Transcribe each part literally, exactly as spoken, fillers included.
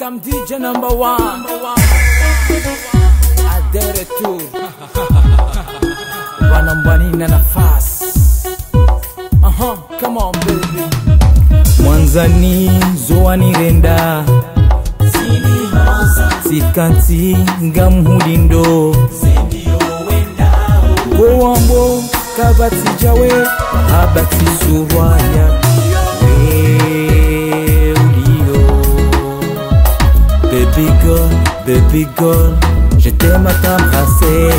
Madame D J number one. Adere tu wanambwani na nafasi. Uh-huh, come on baby. Mwanzani zoani renda Zini hoza Sikanti ngamuhudindo Zendio wenda Goambo kabati jawe Habati surwaya Baby girl, baby girl, je t'aime à t'embrasser.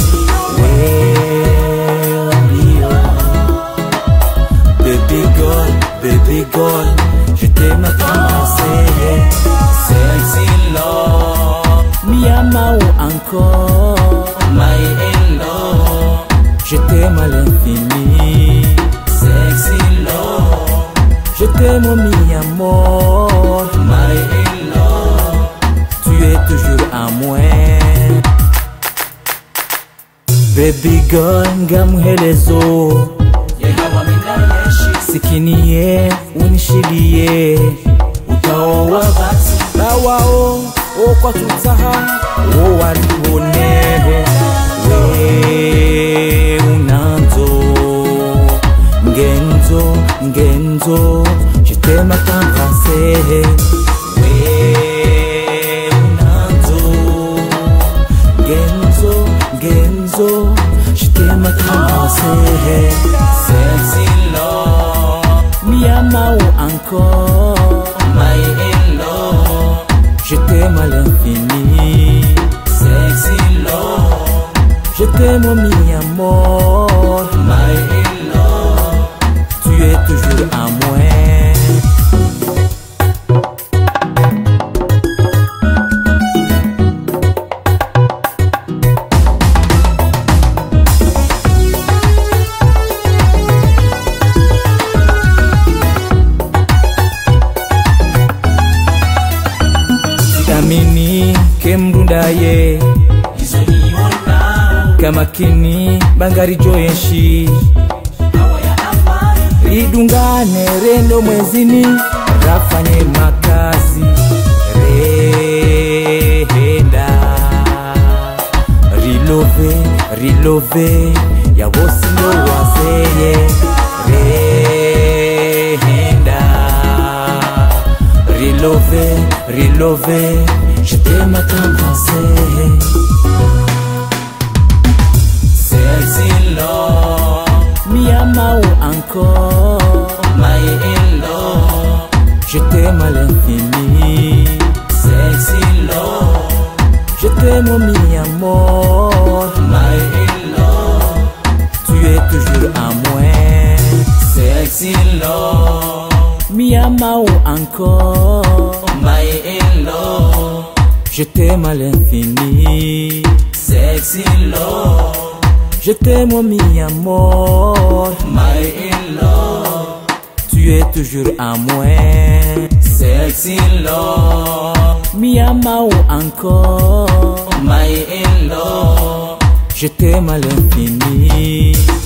Baby girl, baby girl, je t'aime à t'embrasser. Sexy love, mi ama ou encore. My hello, je t'aime à l'infini. Sexy love, je t'aime mi amour. My hello, tu es toujours à moi. Baby girl, ngamuhelezo Sikiniye, unishilie Utaowa bati Bawao, o kwa tutaha O waliwone We unanzo Ngenzo, ngenzo Je t'aime à t'embrasser Genzo, je t'aime à t'embrasser. Sexy love, mi ama ou encore. My hello, je t'aime à l'infini. Sexy love, je t'aime mi amour. My hello, tu es toujours à moi. Amini kemrundaye Izoni wona Kama kini bangari joyenshi Awaya amari Ridungane rendo mwezini Rafanye makazi Rehenda Rilove, rilove Ya wosindo wazeye Rehenda Rilove, rilove, je t'aime à t'embrasser. Sexy love, mi ama ou encore. My hello, je t'aime à l'infini. Sexy love, je t'aime mi amour. My hello, tu es toujours à moi. Sexy love, mi ama ou encore. My hello, je t'aime à l'infini. Sexy love, je t'aime mi amour. My hello, tu es toujours à moi. Sexy love, mi ama ou encore. My hello, je t'aime à l'infini.